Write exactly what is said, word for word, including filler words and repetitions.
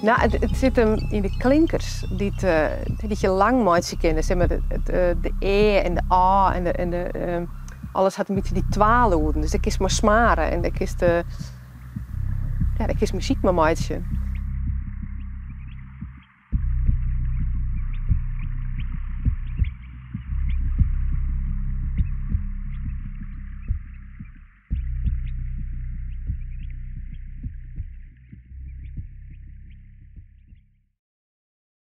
Nou, het, het zit hem in de klinkers die, het, uh, die je lang maatje kennen. Zeg maar, het, het, uh, de E en de A en de, en de uh, alles had een beetje die twaalwoorden. Dus ik is maar smaren en ik is de, ja, ik is muziek maar maatje.